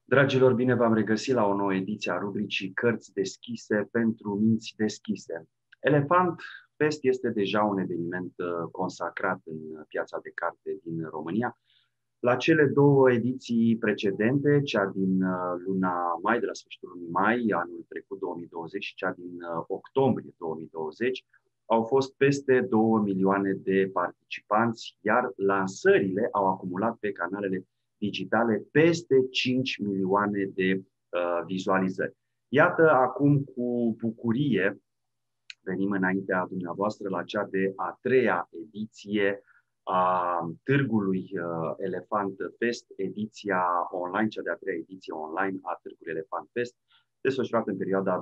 Dragilor, bine v-am regăsit la o nouă ediție a rubricii Cărți deschise pentru minți deschise. Elefant Fest este deja un eveniment consacrat în piața de carte din România. La cele două ediții precedente, cea din luna mai, de la sfârșitul lunii mai, anul trecut 2020 și cea din octombrie 2020, au fost peste 2 milioane de participanți, iar lansările au acumulat pe canalele digitale peste 5 milioane de vizualizări. Iată, acum cu bucurie venim înaintea dumneavoastră la cea de a treia ediție a Târgului Elefant Fest, ediția online, cea de-a treia ediție online a Târgului Elefant Fest, desfășurată în perioada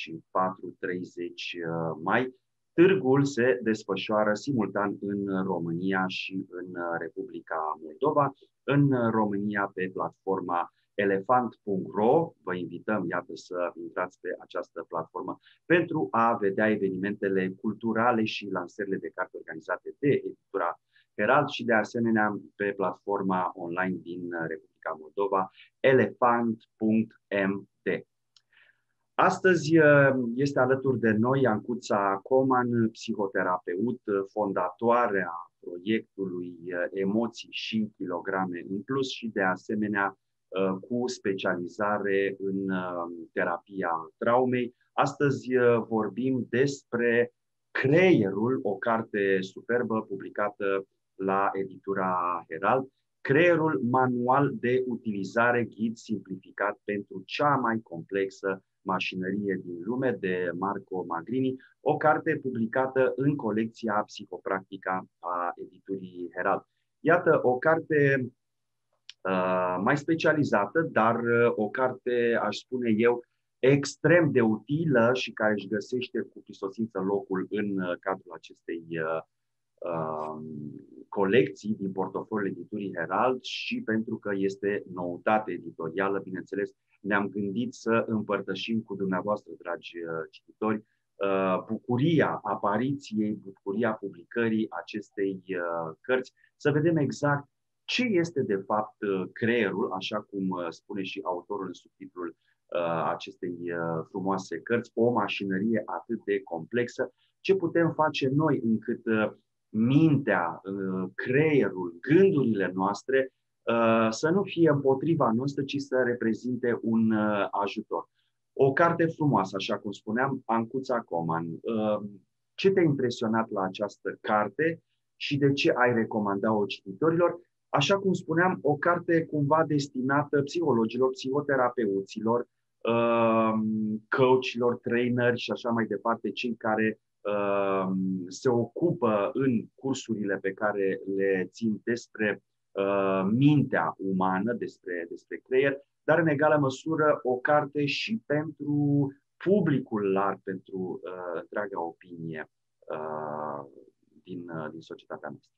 24-30 mai. Târgul se desfășoară simultan în România și în Republica Moldova. În România pe platforma elefant.ro. Vă invităm, iată, să intrați pe această platformă pentru a vedea evenimentele culturale și lansările de carte organizate de editura Herald și de asemenea pe platforma online din Republica Moldova, elefant.md. Astăzi este alături de noi Ancuța Coman, psihoterapeut, fondatoarea proiectului Emoții și Kilograme în Plus și de asemenea cu specializare în terapia traumei. Astăzi vorbim despre Creierul, o carte superbă publicată la editura Herald, Creierul, manual de utilizare, ghid simplificat pentru cea mai complexă mașinărie din lume, de Marco Magrini, o carte publicată în colecția Psihopractica a editurii Herald. Iată, o carte mai specializată, dar o carte, aș spune eu, extrem de utilă și care își găsește cu prisosință locul în cadrul acestei colecții din portofoliul editurii Herald și pentru că este noutate editorială, bineînțeles, ne-am gândit să împărtășim cu dumneavoastră, dragi cititori, bucuria apariției, bucuria publicării acestei cărți, să vedem exact ce este de fapt creierul, așa cum spune și autorul în subtitlul acestei frumoase cărți, o mașinărie atât de complexă, ce putem face noi încât mintea, creierul, gândurile noastre să nu fie împotriva noastră, ci să reprezinte un ajutor. O carte frumoasă, așa cum spuneam, Ancuța Coman. Ce te-a impresionat la această carte și de ce ai recomandat-o cititorilor? Așa cum spuneam, o carte cumva destinată psihologilor, psihoterapeuților, coachilor, traineri și așa mai departe, cei care se ocupă în cursurile pe care le țin despre mintea umană, despre creier, dar în egală măsură o carte și pentru publicul larg, pentru întreaga opinie din societatea noastră.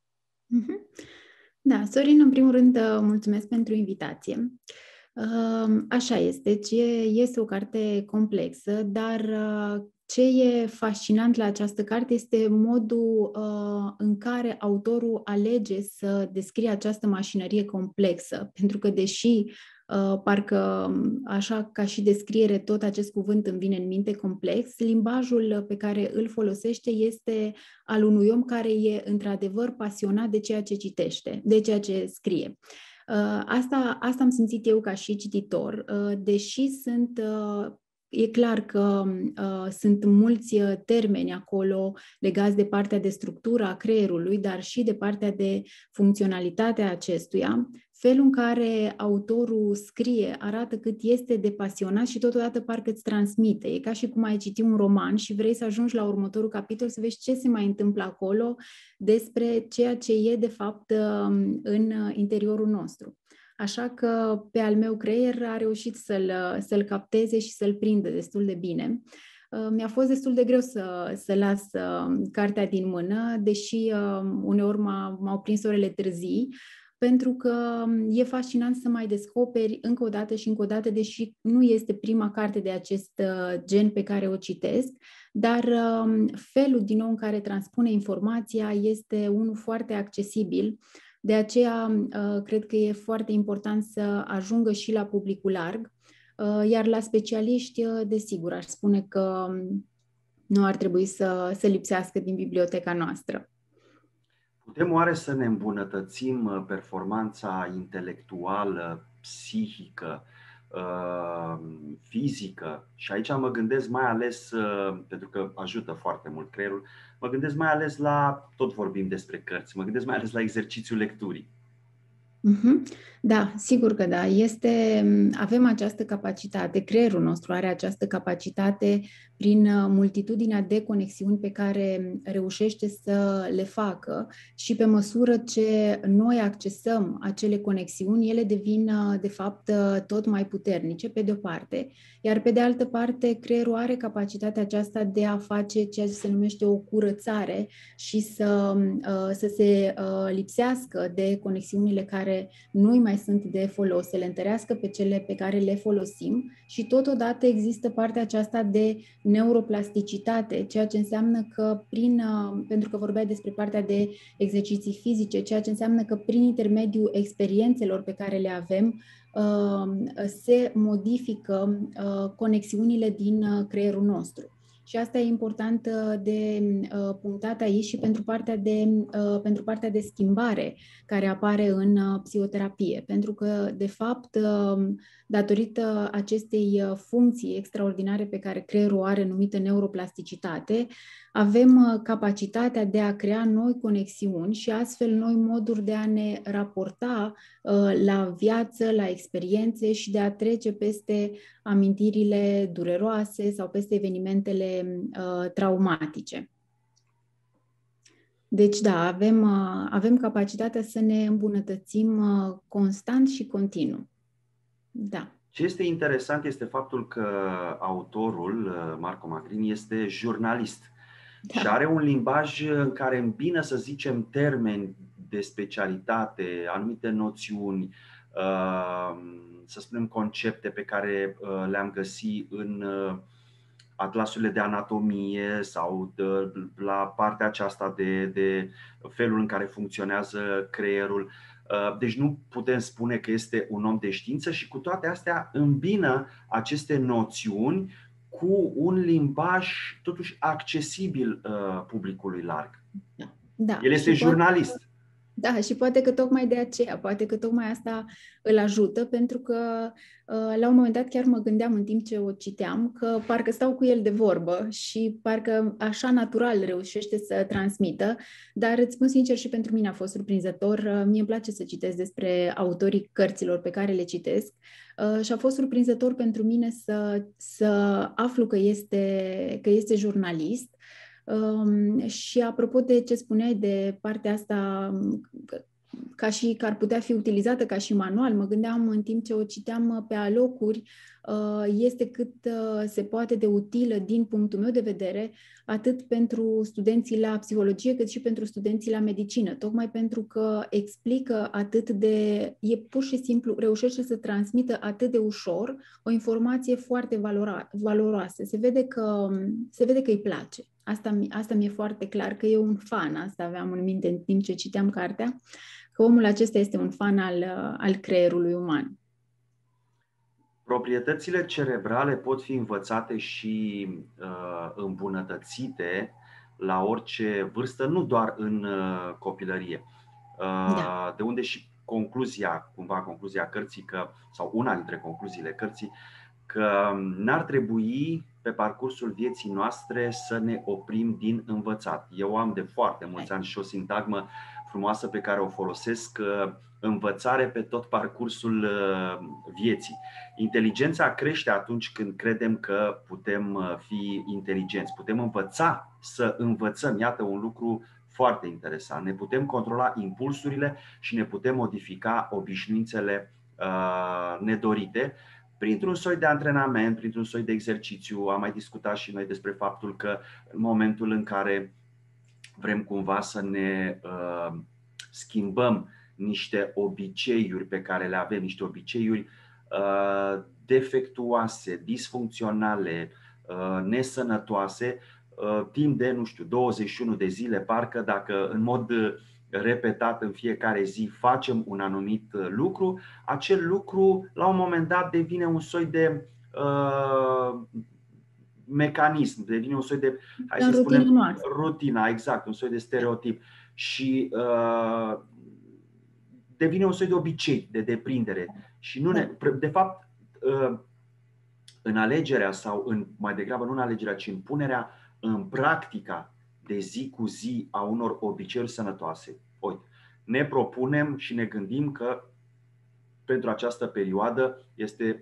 Da, Sorin, în primul rând, mulțumesc pentru invitație. Așa este, deci este o carte complexă, dar ce e fascinant la această carte este modul în care autorul alege să descrie această mașinărie complexă, pentru că deși parcă așa ca și descriere tot acest cuvânt îmi vine în minte complex, limbajul pe care îl folosește este al unui om care e într-adevăr pasionat de ceea ce citește, de ceea ce scrie. Asta am simțit eu ca și cititor, deși e clar că sunt mulți termeni acolo legați de partea de structură a creierului, dar și de partea de funcționalitatea acestuia. Felul în care autorul scrie arată cât este de pasionat și totodată parcă îți transmite. E ca și cum ai citi un roman și vrei să ajungi la următorul capitol să vezi ce se mai întâmplă acolo despre ceea ce e de fapt în interiorul nostru. Așa că pe al meu creier a reușit să-l capteze și să-l prindă destul de bine. Mi-a fost destul de greu să las cartea din mână, deși uneori m-au prins orele târzii, pentru că e fascinant să mai descoperi încă o dată și încă o dată, deși nu este prima carte de acest gen pe care o citesc, dar felul din nou în care transpune informația este unul foarte accesibil. De aceea, cred că e foarte important să ajungă și la publicul larg, iar la specialiști, desigur, aș spune că nu ar trebui să lipsească din biblioteca noastră. Putem oare să ne îmbunătățim performanța intelectuală, psihică, fizică? Și aici mă gândesc mai ales, pentru că ajută foarte mult creierul, mă gândesc mai ales la, tot vorbim despre cărți, mă gândesc mai ales la exercițiul lecturii. Da, sigur că da. Avem această capacitate, creierul nostru are această capacitate prin multitudinea de conexiuni pe care reușește să le facă și pe măsură ce noi accesăm acele conexiuni, ele devin de fapt tot mai puternice pe de-o parte, iar pe de altă parte creierul are capacitatea aceasta de a face ceea ce se numește o curățare și să se lipsească de conexiunile care nu mai sunt de folos, să le întărească pe cele pe care le folosim și totodată există partea aceasta de neuroplasticitate, ceea ce înseamnă că pentru că vorbeai despre partea de exerciții fizice, ceea ce înseamnă că prin intermediul experiențelor pe care le avem, se modifică conexiunile din creierul nostru. Și asta e important de punctat aici și pentru partea de schimbare care apare în psihoterapie. Pentru că, de fapt, datorită acestei funcții extraordinare pe care creierul o are, numită neuroplasticitate, avem capacitatea de a crea noi conexiuni și astfel noi moduri de a ne raporta la viață, la experiențe și de a trece peste amintirile dureroase sau peste evenimentele traumatice. Deci da, avem capacitatea să ne îmbunătățim constant și continuu. Da. Ce este interesant este faptul că autorul, Marco Magrini, este jurnalist. Da. Și are un limbaj în care îmbină, să zicem, termeni de specialitate, anumite noțiuni, să spunem concepte pe care le-am găsit în atlasurile de anatomie sau la partea aceasta de felul în care funcționează creierul. Deci nu putem spune că este un om de știință și cu toate astea îmbină aceste noțiuni cu un limbaj totuși accesibil publicului larg. Da. El este jurnalist. Da, și poate că tocmai de aceea, poate că tocmai asta îl ajută, pentru că la un moment dat chiar mă gândeam în timp ce o citeam că parcă stau cu el de vorbă și parcă așa natural reușește să transmită, dar îți spun sincer și pentru mine a fost surprinzător. Mie îmi place să citesc despre autorii cărților pe care le citesc și a fost surprinzător pentru mine să aflu că este jurnalist. Și apropo de ce spuneai de partea asta, ca și că ar putea fi utilizată ca și manual, mă gândeam în timp ce o citeam pe alocuri, este cât se poate de utilă din punctul meu de vedere, atât pentru studenții la psihologie, cât și pentru studenții la medicină, tocmai pentru că explică e pur și simplu, reușește să transmită atât de ușor o informație foarte valoroasă. Se vede că îi place. Asta mi-e foarte clar, că e un fan, asta aveam în minte în timp ce citeam cartea, că omul acesta este un fan al creierului uman. Proprietățile cerebrale pot fi învățate și îmbunătățite la orice vârstă, nu doar în copilărie. Da. De unde și concluzia cărții, sau una dintre concluziile cărții, că n-ar trebui pe parcursul vieții noastre să ne oprim din învățat. Eu am de foarte mulți ani și o sintagmă frumoasă pe care o folosesc: învățare pe tot parcursul vieții. Inteligența crește atunci când credem că putem fi inteligenți. Putem învăța să învățăm. Iată un lucru foarte interesant. Ne putem controla impulsurile și ne putem modifica obișnuințele nedorite printr-un soi de antrenament, printr-un soi de exercițiu. Am mai discutat și noi despre faptul că în momentul în care vrem cumva să ne schimbăm niște obiceiuri pe care le avem, niște obiceiuri defectuoase, disfuncționale, nesănătoase, timp de, 21 de zile, parcă dacă în mod repetat în fiecare zi, facem un anumit lucru, acel lucru la un moment dat devine un soi de mecanism, devine un soi de, hai să spunem, rutina, exact, un soi de stereotip și devine un soi de obicei, de deprindere și nu de fapt în alegerea sau mai degrabă nu în alegerea, ci în punerea în practica de zi cu zi a unor obiceiuri sănătoase. Ne propunem și ne gândim că pentru această perioadă este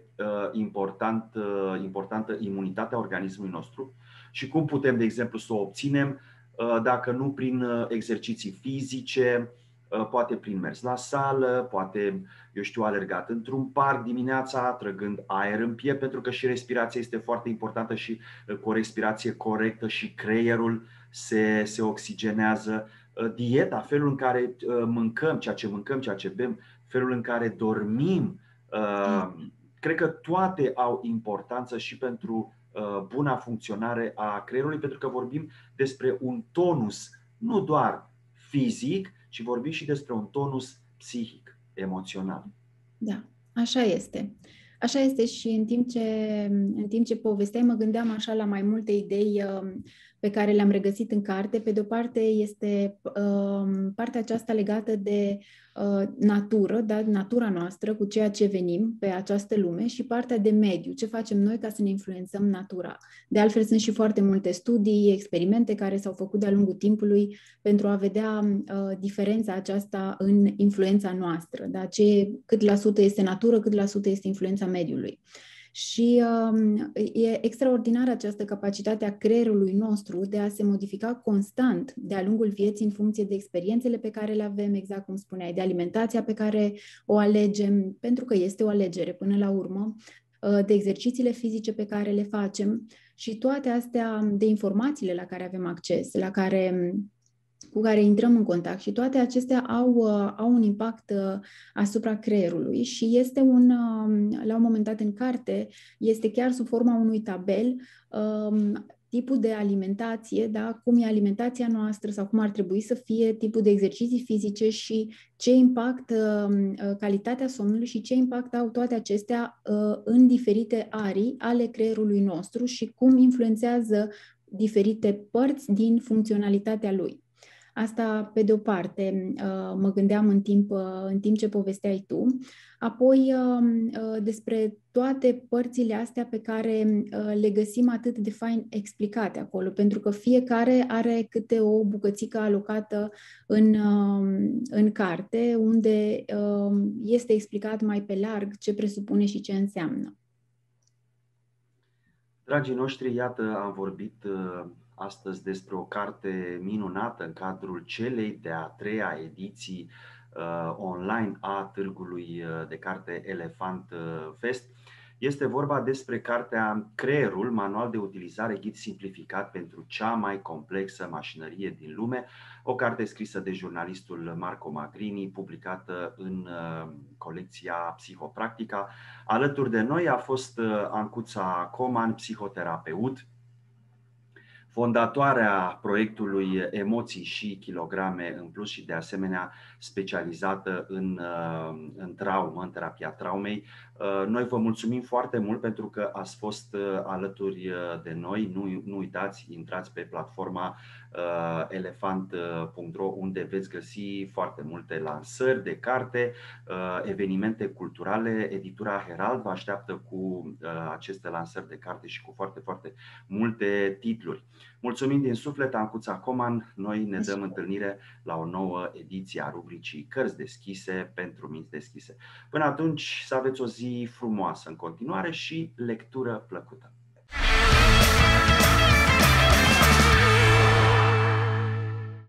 importantă imunitatea organismului nostru și cum putem, de exemplu, să o obținem, dacă nu prin exerciții fizice, poate prin mers la sală, poate, eu știu, alergat într-un parc dimineața, trăgând aer în piept, pentru că și respirația este foarte importantă și cu o respirație corectă și creierul se oxigenează. Dieta, felul în care mâncăm, ceea ce bem, felul în care dormim, cred că toate au importanță și pentru buna funcționare a creierului, pentru că vorbim despre un tonus nu doar fizic, ci vorbim și despre un tonus psihic, emoțional. Da, așa este. Așa este și în timp ce povesteai, mă gândeam așa la mai multe idei pe care le-am regăsit în carte. Pe de-o parte este partea aceasta legată de natură, da? Natura noastră, cu ceea ce venim pe această lume, și partea de mediu, ce facem noi ca să ne influențăm natura. De altfel, sunt și foarte multe studii, experimente care s-au făcut de-a lungul timpului pentru a vedea diferența aceasta în influența noastră, da? Cât la sută este natură, cât la sută este influența mediului. Și e extraordinară această capacitate a creierului nostru de a se modifica constant de-a lungul vieții în funcție de experiențele pe care le avem, exact cum spuneai, de alimentația pe care o alegem, pentru că este o alegere până la urmă, de exercițiile fizice pe care le facem și toate astea de informațiile la care avem acces, cu care intrăm în contact, și toate acestea au un impact asupra creierului și este la un moment dat în carte, este chiar sub forma unui tabel, tipul de alimentație, da? Cum e alimentația noastră sau cum ar trebui să fie, tipul de exerciții fizice și ce impact calitatea somnului și ce impact au toate acestea în diferite arii ale creierului nostru și cum influențează diferite părți din funcționalitatea lui. Asta pe de o parte, mă gândeam în timp ce povesteai tu. Apoi despre toate părțile astea pe care le găsim atât de fain explicate acolo, pentru că fiecare are câte o bucățică alocată în carte, unde este explicat mai pe larg ce presupune și ce înseamnă. Dragii noștri, iată, am vorbit astăzi despre o carte minunată în cadrul celei de-a treia ediții online a târgului de carte Elefant Fest. Este vorba despre cartea Creierul, manual de utilizare, ghid simplificat pentru cea mai complexă mașinărie din lume, o carte scrisă de jurnalistul Marco Magrini, publicată în colecția Psihopractica. Alături de noi a fost Ancuța Coman, psihoterapeut, fondatoarea proiectului Emoții și kilograme în plus și de asemenea specializată în traumă, în terapia traumei. Noi vă mulțumim foarte mult pentru că ați fost alături de noi. Nu uitați, intrați pe platforma elefant.ro, unde veți găsi foarte multe lansări de carte, evenimente culturale. Editura Herald vă așteaptă cu aceste lansări de carte și cu foarte, foarte multe titluri. Mulțumim din suflet, Ancuța Coman. Noi ne dăm întâlnire la o nouă ediție a rubricii Cărți deschise pentru minți deschise. Până atunci, să aveți o zi frumoasă în continuare și lectură plăcută!